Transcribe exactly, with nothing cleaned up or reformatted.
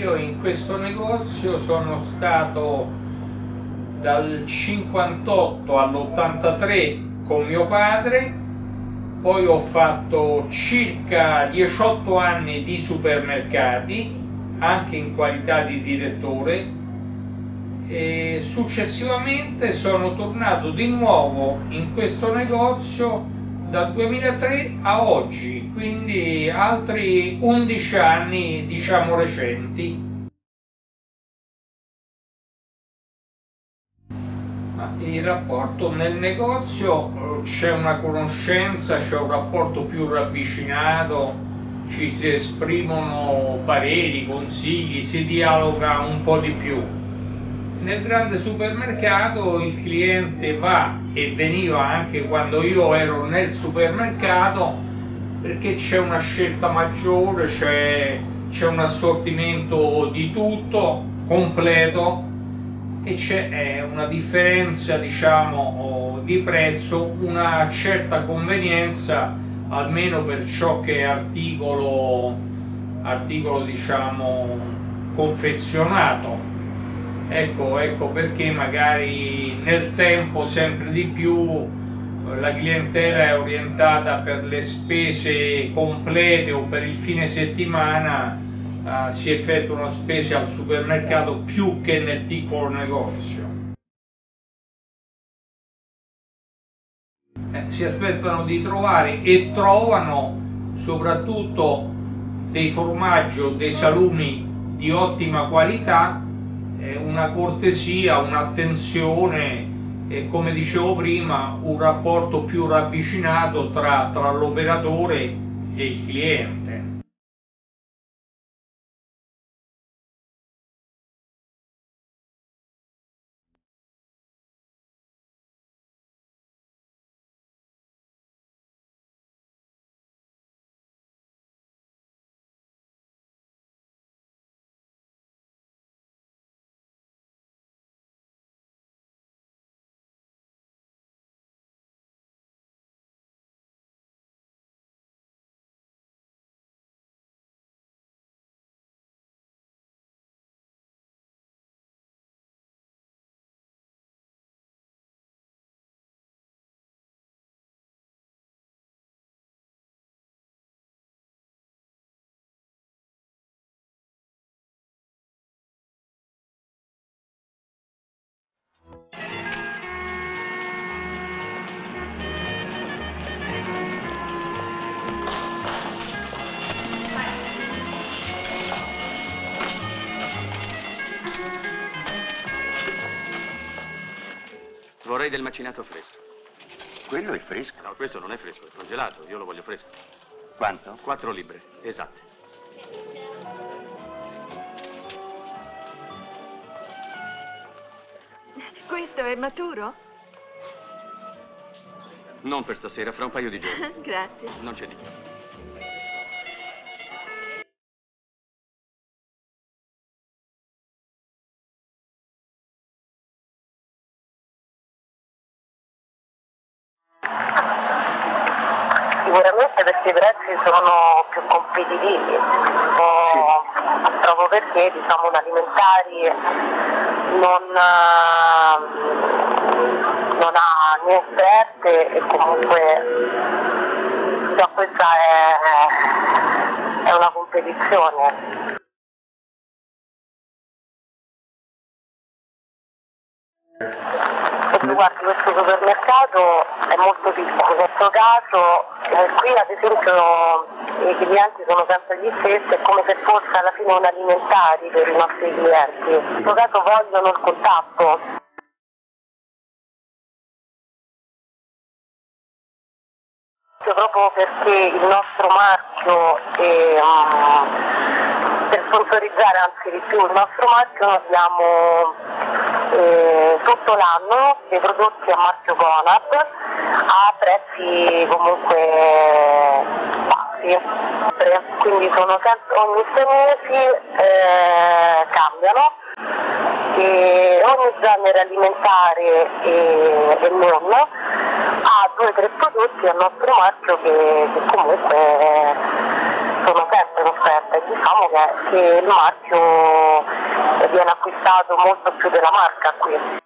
io in questo negozio sono stato dal cinquantotto all'ottantatré con mio padre, poi ho fatto circa diciotto anni di supermercati, anche in qualità di direttore, e successivamente sono tornato di nuovo in questo negozio dal duemilatré a oggi, quindi altri undici anni, diciamo, recenti. Il rapporto nel negozio, c'è una conoscenza, c'è un rapporto più ravvicinato, ci si esprimono pareri, consigli, si dialoga un po' di più. Nel grande supermercato il cliente va, e veniva anche quando io ero nel supermercato, perché c'è una scelta maggiore, c'è un assortimento di tutto completo, e c'è una differenza, diciamo, di prezzo, una certa convenienza, almeno per ciò che è articolo, articolo diciamo, confezionato. Ecco, ecco perché magari nel tempo sempre di più la clientela è orientata per le spese complete o per il fine settimana. Uh, si effettuano spese al supermercato più che nel piccolo negozio. Eh, si aspettano di trovare e trovano soprattutto dei formaggi o dei salumi di ottima qualità, eh, una cortesia, un'attenzione e, come dicevo prima, un rapporto più ravvicinato tra, tra l'operatore e il cliente. Vorrei del macinato fresco. Quello è fresco? No, questo non è fresco, è congelato. Io lo voglio fresco. Quanto? Quattro libbre, esatte. Questo è maturo? Non per stasera, fra un paio di giorni. Grazie. Non c'è di che. Sicuramente perché i prezzi sono più competitivi, o, proprio perché, diciamo, un alimentari non, non ha né offerte e comunque già questa è, è una competizione. Guardi, questo supermercato è molto piccolo, in questo caso eh, qui ad esempio i clienti sono sempre gli stessi, è come se fosse alla fine un alimentari per i nostri clienti, in questo caso vogliono il contatto. Proprio perché il nostro marchio, è, um, per sponsorizzare anzi di più il nostro marchio, noi abbiamo eh, tutto l'anno dei prodotti a marchio Conad a prezzi comunque bassi, quindi sono sempre, ogni sei mesi eh, cambiano e ogni genere alimentare e, e non ha due o tre prodotti al nostro marchio che, che comunque sono sempre lo offerta e diciamo che, che il marchio viene acquistato molto più della marca qui.